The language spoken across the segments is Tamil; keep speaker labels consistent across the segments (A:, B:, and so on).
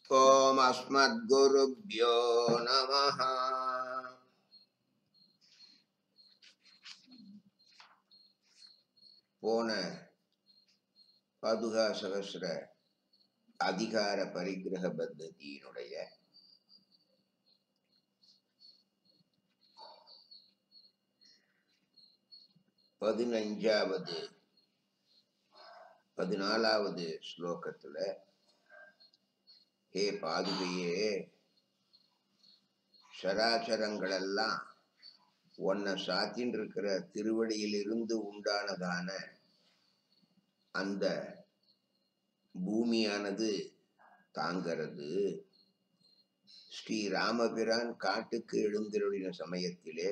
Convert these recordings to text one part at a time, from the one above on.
A: ஓம் அஸ்மத்குருப்யோ நமஹ. போன பாதுகா சகஸ்ர அதிகார பரிகிரக பத்ததியினுடைய 14வது ஸ்லோகத்துல, ஹே பாதுகையே, சராச்சரங்களெல்லாம் உன்னை சாத்தின் இருக்கிற திருவடியிலிருந்து உண்டானதான அந்த பூமியானது தாங்கிறது. ஸ்ரீராமபிரான் காட்டுக்கு எழுந்தருளின சமயத்திலே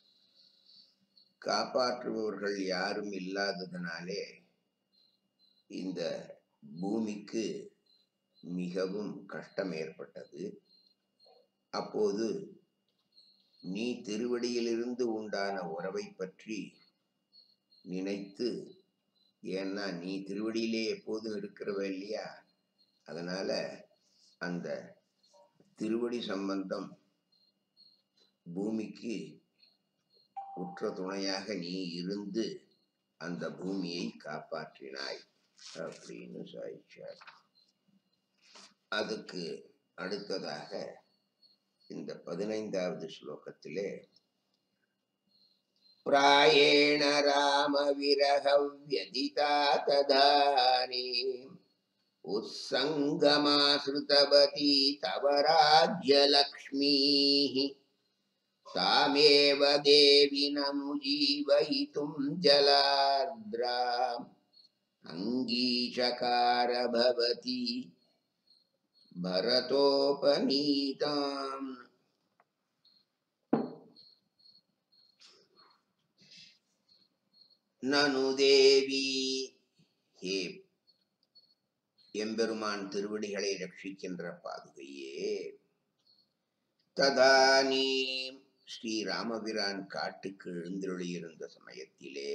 A: காப்பாற்றுபவர்கள் யாரும் இல்லாததனாலே இந்த பூமிக்கு மிகவும் கஷ்டம் ஏற்பட்டது. அப்போது நீ திருவடியிலிருந்து உண்டான உறவை பற்றி நினைத்து, ஏன்னா நீ திருவடியிலே எப்போதும் இருக்கிறவ இல்லையா, அதனால அந்த திருவடி சம்பந்தம் பூமிக்கு உற்ற துணையாக நீ இருந்து அந்த பூமியை காப்பாற்றினாய் அப்படின்னு சாதிச்சார். அதுக்கு அடுத்ததாக இந்த 15வது ஸ்லோகத்திலே, பிராயேண ராம விரக வ்யதிதா ததானி உத்சங்கமாஸ்ருதவதி தவ ராஜ்யலக்ஷ்மீः தாமேவ தேவினம் ஜீவயிதும் ஜலார்த்ராம் அங்கீச்சகார பவதி பரதோபநீதாம். நனு தேவி, ஹே எம்பெருமான் திருவடிகளை ரட்சிக்கின்ற பாதுகையே, ததானீம் ஸ்ரீராமபிரான் காட்டுக்கு எழுந்தருளியிருந்த சமயத்திலே,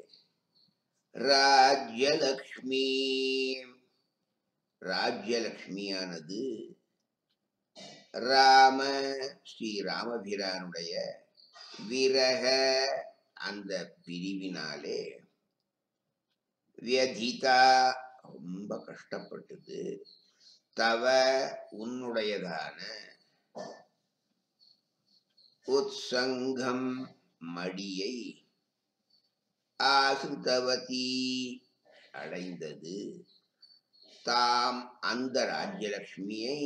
A: ராஜ்யலக்ஷ்மி, ராஜ்யலக்ஷ்மியானது ராம ஸ்ரீராமபிரானுடைய விரக அந்த பிரிவினாலே வியதிதா ரொம்ப கஷ்டப்பட்டது. தவ உன்னுடையதான உத்சங்கம் மடியை ஆசுதவதி அடைந்தது. தாம் அந்த ராஜ்யலக்ஷ்மியை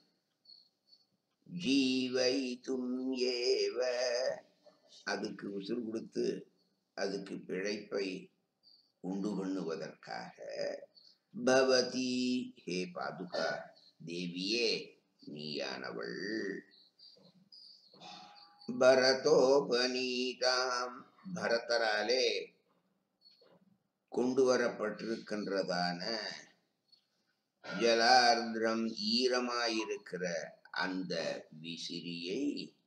A: ஜீவைத்தும் ஏவ அதுக்கு உசுறு கொடுத்து அதுக்கு பிழைப்பை உண்டு பண்ணுவதற்காக, பவதி ஹே பாதுகா தேவியே நீயானவள், பரதோபநீதாம் பரதராலே கொண்டு வரப்பட்டிருக்கின்றதான ஜலார்திரம் ஈரமாயிருக்கிற அந்த விசிறியை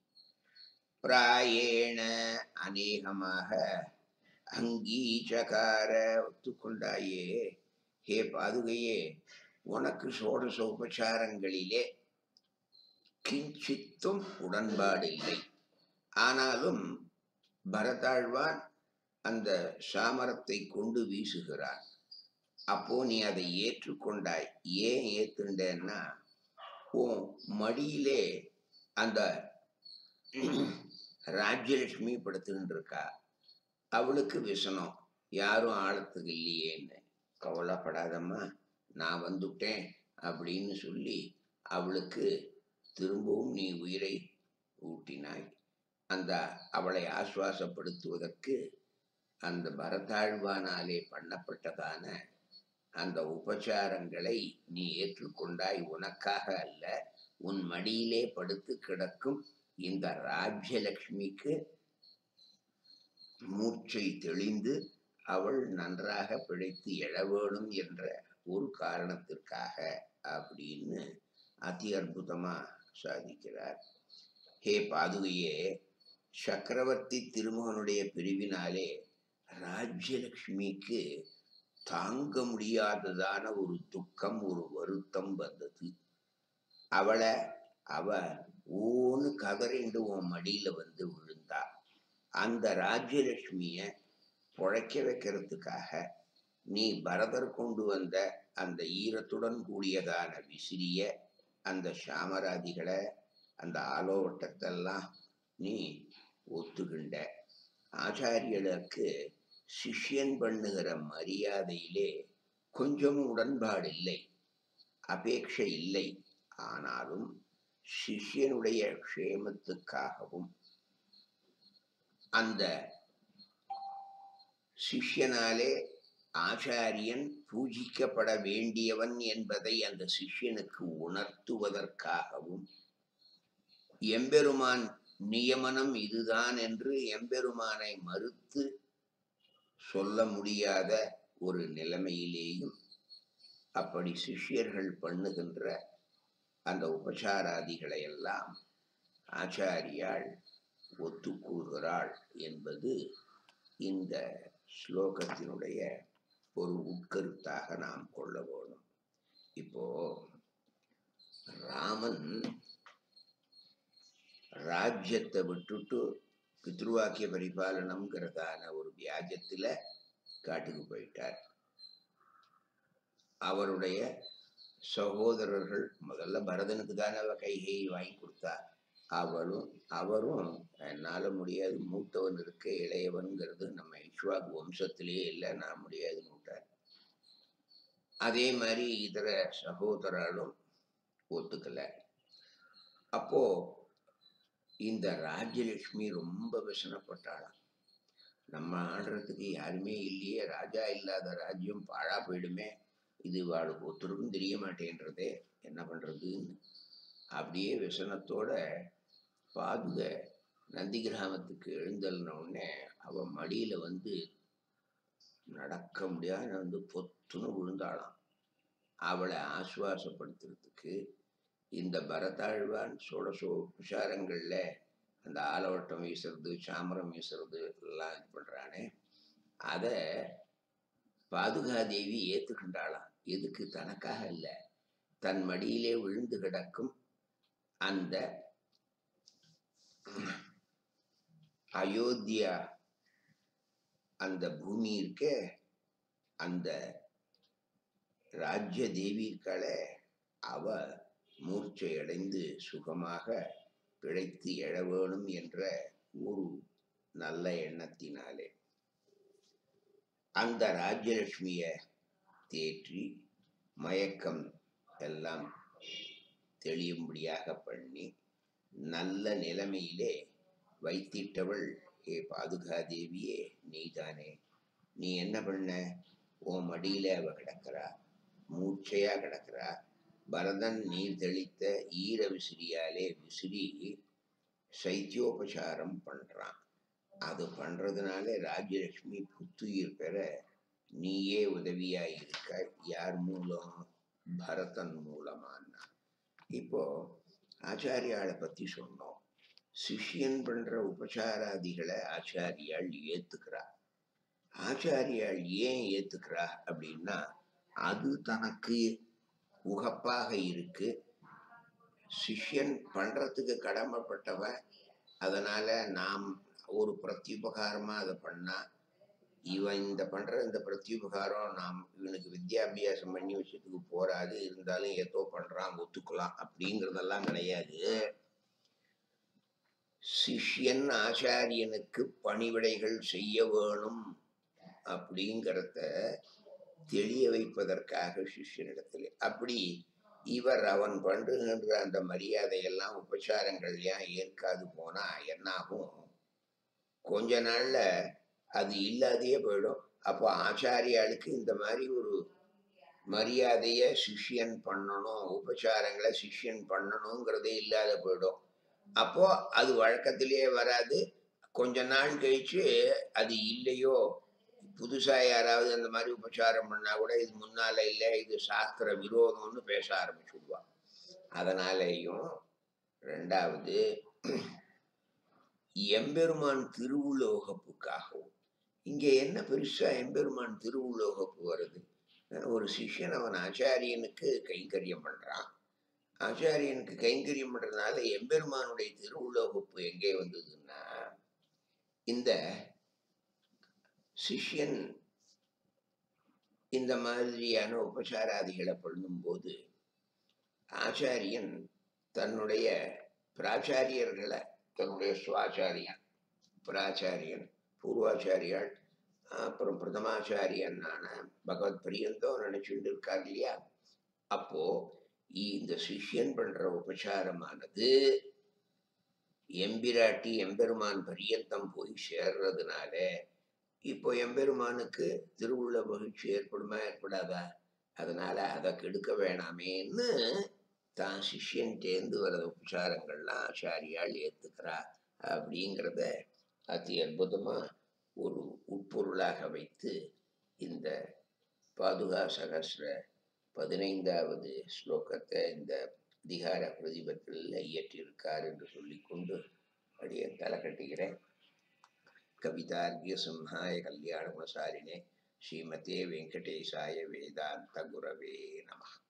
A: பிராயேண அநேகமாக அங்கீச்சகார ஒத்துக்கொண்டாயே. ஹே பாதுகையே, உனக்கு ஷோடச உபசாரங்களிலே கிஞ்சித்தும் உடன்பாடில்லை. ஆனாலும் பரதாழ்வான் அந்த சாமரத்தை கொண்டு வீசுகிறான். அப்போ நீ அதை ஏற்றுக்கொண்டாய். ஏன் ஏத்துண்டேன்னா, உன் மடியிலே அந்த ராஜ்யலட்சுமி படுத்துக்கிட்டு இருக்கா, அவளுக்கு விசனம், யாரும் ஆழத்துக்கு இல்லையேன்னு. கவலைப்படாதம்மா, நான் வந்துட்டேன் அப்படின்னு சொல்லி அவளுக்கு திரும்பவும் நீ உயிரை ஊட்டினாய். அந்த அவளை ஆசுவாசப்படுத்துவதற்கு அந்த பரதாழ்வானாலே பண்ணப்பட்டதான அந்த உபச்சாரங்களை நீ ஏற்றுக்கொண்டாய். உனக்காக அல்ல, உன் மடியிலே படுத்து கிடக்கும் இந்த ராஜ்யலக்ஷ்மிக்கு மூச்சை தெளிந்து அவள் நன்றாக பிழைத்து எழ வேணும் என்ற ஒரு காரணத்திற்காக அப்படின்னு அதி அற்புதமா சாதிக்கிறார். ஹே பாதுகையே, சக்கரவர்த்தி திருமகனுடைய பிரிவினாலே ராஜ்யலக்ஷ்மிக்கு தாங்க முடியாததான ஒரு துக்கம், ஒரு வருத்தம் வந்தது. அவளை அவ ஊன்னு கதறிண்டு உன் மடியில வந்து விழுந்தா. அந்த ராஜ்யலட்சுமிய பொழைக்க வைக்கிறதுக்காக நீ பரதர் கொண்டு வந்த அந்த ஈரத்துடன் கூடியதான விசிறிய, அந்த சாமராதிகளை, அந்த ஆலோவட்டத்தெல்லாம் நீ ஒத்துக்கின்ற. ஆச்சாரியர்களுக்கு சிஷ்யன் பண்ணுகிற மரியாதையிலே கொஞ்சம் உடன்பாடு இல்லை, அபேட்சை இல்லை. ஆனாலும் சிஷ்யனுடைய க்ஷேமத்துக்காகவும் அந்த சிஷ்யனாலே ஆச்சாரியன் பூஜிக்கப்பட வேண்டியவன் என்பதை அந்த சிஷ்யனுக்கு உணர்த்துவதற்காகவும் எம்பெருமான் நியமனம் இதுதான் என்று எம்பெருமானை மறுத்து சொல்ல முடியாத ஒரு நிலைமையிலேயும் அப்படி சிஷ்யர்கள் பண்ணுகின்ற அந்த உபசாராதிகளை எல்லாம் ஆச்சாரியாள் ஒத்துக்கூறுகிறாள் என்பது இந்த ஸ்லோகத்தினுடைய ஒரு உட்கருத்தாக நாம் கொள்ள வேணும். இப்போ ராமன் ராஜ்யத்தை விட்டுட்டு பித்ருவாக்கிய பரிபாலனம்ங்கிறதான ஒரு வியாஜத்துல காட்டுக்கு போயிட்டார். அவருடைய சகோதரர்கள் முதல்ல பரதனுக்கு தானே அவ கைகை வாங்கி கொடுத்தா. அவரும் என்னால முடியாது, மூத்தவன் இருக்க இளையவன்கிறது நம்ம இக்ஷ்வாகு வம்சத்திலேயே இல்லை, நான் முடியாதுன்னு விட்டார். அதே மாதிரி இதர சகோதரர்களும் ஒத்துக்கல. அப்போ இந்த ராஜ்யலட்சுமி ரொம்ப விசனப்பட்டாளாம். நம்ம ஆடுறதுக்கு யாருமே இல்லையே, ராஜா இல்லாத ராஜ்யம் பாழா போயிடுமே, இது வாளுக்கு ஒருத்தருக்கும் தெரிய மாட்டேன்றதே, என்ன பண்றதுன்னு அப்படியே விசனத்தோட பாதுக நந்தி கிராமத்துக்கு எழுந்தல்ன உடனே அவ மடியில வந்து நடக்க முடியாத வந்து பொத்துன்னு விழுந்தாளாம். அவளை ஆசுவாசப்படுத்துறதுக்கு இந்த பரதாழ்வான் உபசாரங்கள்ல அந்த ஆலவட்டம் வீசுறது, சாமரம் வீசுறது எல்லாம் இது பண்றானே, அத பாதுகாதேவி ஏத்துக்கின்றாளாம். எதுக்கு? தனக்காக இல்லை, தன் மடியிலே விழுந்து கிடக்கும் அந்த அயோத்தியா அந்த பூமி இருக்க, அந்த ராஜ்ய தேவி இருக்காளே, அவ மூர்ச்சை அடைந்து சுகமாக பிழைத்து எழ வேணும் என்ற ஒரு நல்ல எண்ணத்தினாலே அந்த ராஜ்யலட்சுமிய தேற்றி மயக்கம் எல்லாம் தெளியும்படியாக பண்ணி நல்ல நிலைமையிலே வைத்திட்டவள். ஏ பாதுகாதேவியே, நீதானே, நீ என்ன பண்ண? உன் மடியில அவ கிடக்கிறா, மூர்ச்சையா கிடக்கிறா. பரதன் நீர் தெளித்த ஈர விசிறியாலே விசிறி சைத்தியோபசாரம் பண்றான். அது பண்றதுனால ராஜ்யலட்சுமி புத்துயிர் பெற நீயே உதவியா இருக்க. யார் மூலம்? பரதன் மூலமானா. இப்போ ஆச்சாரியாளை பத்தி சொன்னோம். சிஷ்யன் பண்ற உபசாராதிகளை ஆச்சாரியாள் ஏத்துக்கிறா. ஆச்சாரியாள் ஏன் ஏத்துக்கிறா அப்படின்னா, அது தனக்கு உகப்பாக இருக்கு, சிஷ்யன் பண்றதுக்கு கடமைப்பட்டவன். அதனால நாம் ஒரு பிரத்யுபகாரமா அதை பண்ணா, இவன் இந்த பண்ற இந்த பிரத்யுபகாரம் நாம் இவனுக்கு வித்யாபியாசம் பண்ணி வச்சதுக்கு போராது, இருந்தாலும் ஏதோ பண்றான் ஒத்துக்கலாம் அப்படிங்கிறதெல்லாம் கிடையாது. சிஷ்யன் ஆச்சாரியனுக்கு பணிவிடைகள் செய்ய வேணும் அப்படிங்கிறத தெளிய வைப்பதற்காக சிஷ்யனிடத்துல அப்படி இவர் அவன் பண்றுகின்ற அந்த மரியாதையெல்லாம் உபச்சாரங்கள் ஏன் ஏற்காது போனா என்னாகும்? கொஞ்ச நாள்ல அது இல்லாதையே போயிடும். அப்போ ஆச்சாரியாளுக்கு இந்த மாதிரி ஒரு மரியாதைய சிஷ்யன் பண்ணணும், உபச்சாரங்களை சிஷ்யன் பண்ணணுங்கிறதே இல்லாத போயிடும். அப்போ அது வழக்கத்திலேயே வராது. கொஞ்ச நாள் கழிச்சு அது இல்லையோ, புதுசா யாராவது அந்த மாதிரி உபச்சாரம் பண்ணா கூட இது முன்னால இல்லை, இது சாஸ்திர விரோதம்னு பேச ஆரம்பிச்சுடுவா. அதனாலேயும் ரெண்டாவது எம்பெருமான் திருவுலோகப்புக்காகவும், இங்க என்ன பெருசா எம்பெருமான் திருவுலோகப்பு வருது? ஒரு சிஷ்யன் அவன் ஆச்சாரியனுக்கு கைங்கரியம் பண்றான், ஆச்சாரியனுக்கு கைங்கரியம் பண்றதுனால எம்பெருமானுடைய திருவுள்ள வகுப்பு எங்கே வந்ததுன்னா, இந்த சிஷ்யன் இந்த மாதிரியான உபசாராதிகளை பண்ணும்போது ஆச்சாரியன் தன்னுடைய பிராச்சாரியர்களை, தன்னுடைய சுவாச்சாரியன், பிராச்சாரியன், பூர்வாச்சாரியால், அப்புறம் பிரதமாச்சாரியனான பகவத் பிரியந்தோ நினைச்சுட்டு இருக்கார் இல்லையா. அப்போ இந்த சிஷ்யன் பண்ற உபசாரமானது எம்பிராட்டி எம்பெருமான் பரியந்தம் போய் சேர்றதுனால இப்போ எம்பெருமானுக்கு திருவுள்ள மகிழ்ச்சி ஏற்படுமா ஏற்படாதா? அதனால அதை கெடுக்க வேணாமேன்னு தான் சிஷ்யன் தேர்ந்து வர உபசாரங்கள்லாம் ஆச்சாரியால் ஏத்துக்கிறா அப்படிங்கிறத அதி அற்புதமா ஒரு உட்பொருளாக வைத்து இந்த பாதுகா சகஸ்ர 15வது ஸ்லோகத்தை இந்த அதிகார பிரதிபத்தில் இயற்றியிருக்கார் என்று சொல்லிக்கொண்டு அப்படியே தலை கட்டுகிறேன். கவிதார்கிய சிம்ஹாய கல்யாண குணசாலினே ஸ்ரீமதே வெங்கடேசாய வேதாந்த குரவே நமः.